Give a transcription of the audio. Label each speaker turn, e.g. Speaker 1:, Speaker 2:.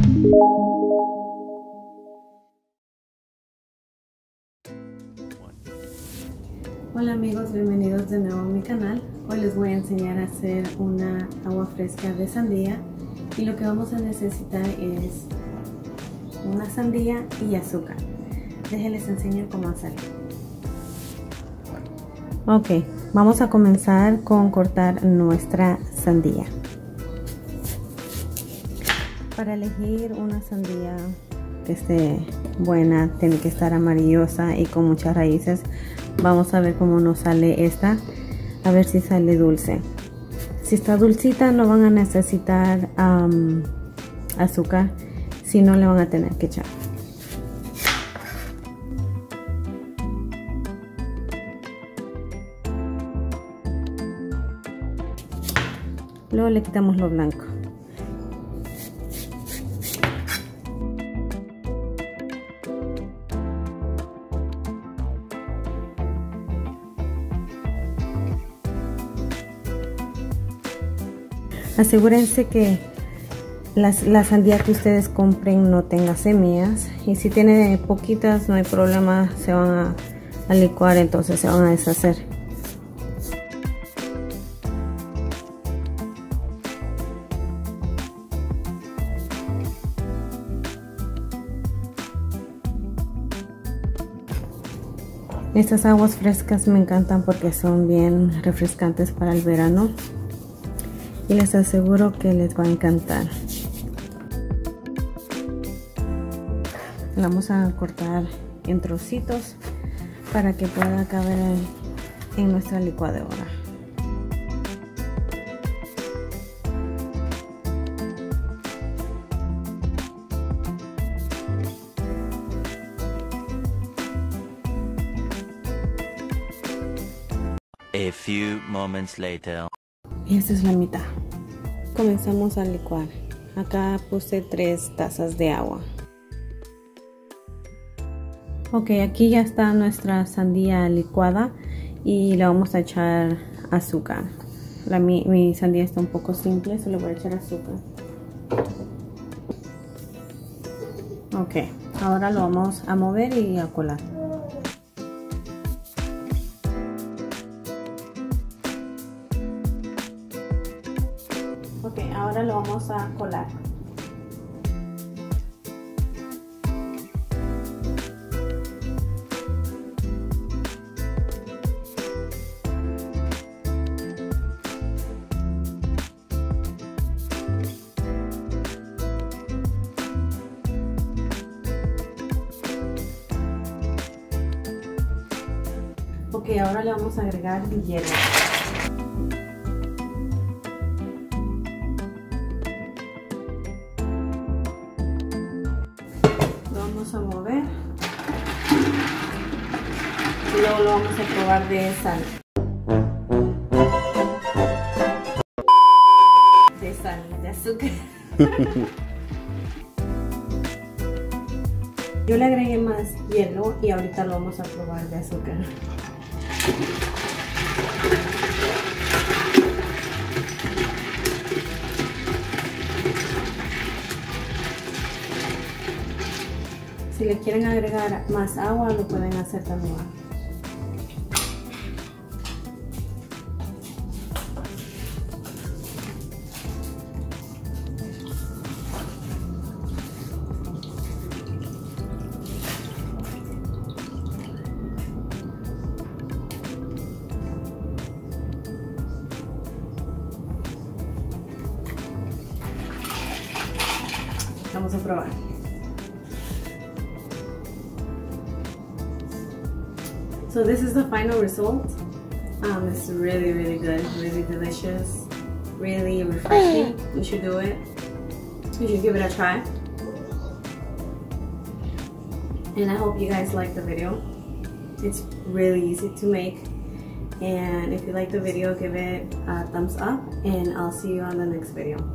Speaker 1: Hola amigos, bienvenidos de nuevo a mi canal. Hoy les voy a enseñar a hacer una agua fresca de sandía y lo que vamos a necesitar es una sandía y azúcar. Déjenles enseñar cómo hacerlo. Ok, vamos a comenzar con cortar nuestra sandía. Para elegir una sandía que esté buena, tiene que estar amarillosa y con muchas raíces. Vamos a ver cómo nos sale esta, a ver si sale dulce. Si está dulcita no van a necesitar azúcar, si no le van a tener que echar. Luego le quitamos lo blanco. Asegúrense que la sandía que ustedes compren no tenga semillas, y si tiene poquitas no hay problema, se van a licuar, entonces se van a deshacer. Estas aguas frescas me encantan porque son bien refrescantes para el verano. Y les aseguro que les va a encantar. La vamos a cortar en trocitos para que pueda caber en nuestra licuadora.
Speaker 2: A few moments later.
Speaker 1: Y esta es la mitad. Comenzamos a licuar. Acá puse 3 tazas de agua. Ok, aquí ya está nuestra sandía licuada y le vamos a echar azúcar. Mi sandía está un poco simple, solo voy a echar azúcar. Ok, ahora lo vamos a mover y a colar. Ok, ahora lo vamos a colar. Ok, ahora le vamos a agregar hielo. A mover y luego lo vamos a probar de sal, de azúcar. Yo le agregué más hielo y ahorita lo vamos a probar de azúcar. Si le quieren agregar más agua, lo pueden hacer también. Vamos a probar. So this is the final result. It's really, really good, really delicious, really refreshing. You should do it. You should give it a try. And I hope you guys like the video. It's really easy to make. And if you like the video, give it a thumbs up, and I'll see you on the next video.